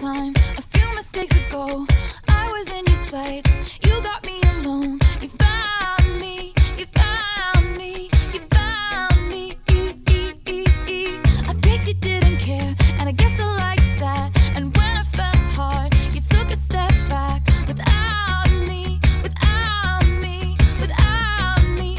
time, a few mistakes ago, I was in your sights. You got me alone. You found me. You found me. You found me. I guess you didn't care, and I guess I liked that. And when I fell hard, you took a step back. Without me, without me, without me.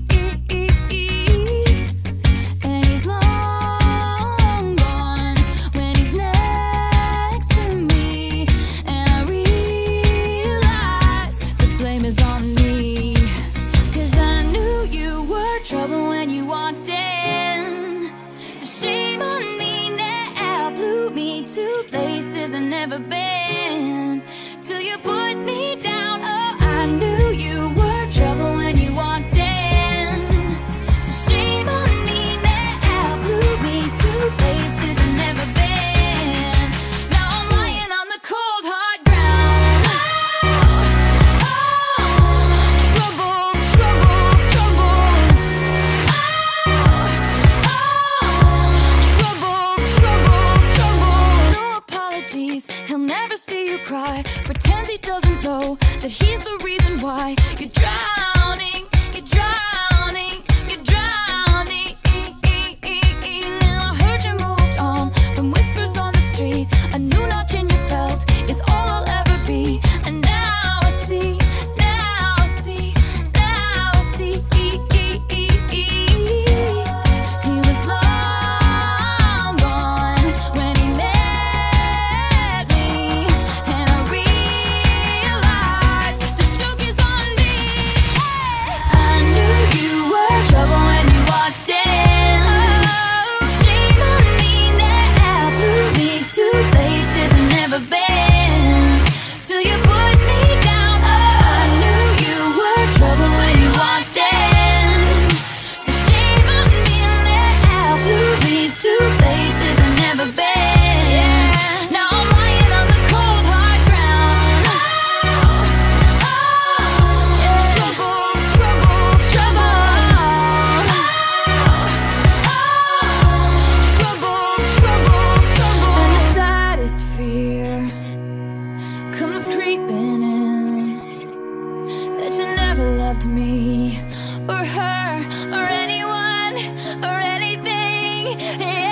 And he's long gone when he's next to me. And I realize the blame is on me. 'Cause I knew you were trouble when you walked in. So shame on me now, flew me to places I've never been. Till you put me down, oh, I knew you were trouble when you walked in. So shame on me now, flew me to places I've never been. Now I'm lying on the cold hard ground. Trouble, trouble, trouble. Trouble, trouble, trouble. No apologies, he'll never see you cry. Pretends he doesn't know that he's the reason why you're drowning, you're drowning, you're drowning. Now I heard you moved on from whispers on the street. A new notch in your belt is all I'll ever be. And now I see, now I see, now I see. He was long gone when he met me. And I realized the joke is on me. I knew you were trouble when you walked in. So shame on me now, flew me to places I've never been. Till you put me down, oh, I knew you were trouble when you walked in. So shame on me now, flew me to places I've never been. Now I'm lying on the cold hard ground. Trouble, trouble, trouble. Trouble, trouble, trouble. And the saddest fear comes creeping in, that you never loved me or her or anyone or anything.